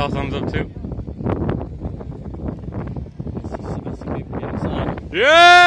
saw thumbs up too. Let's see if we can get inside. Yeah!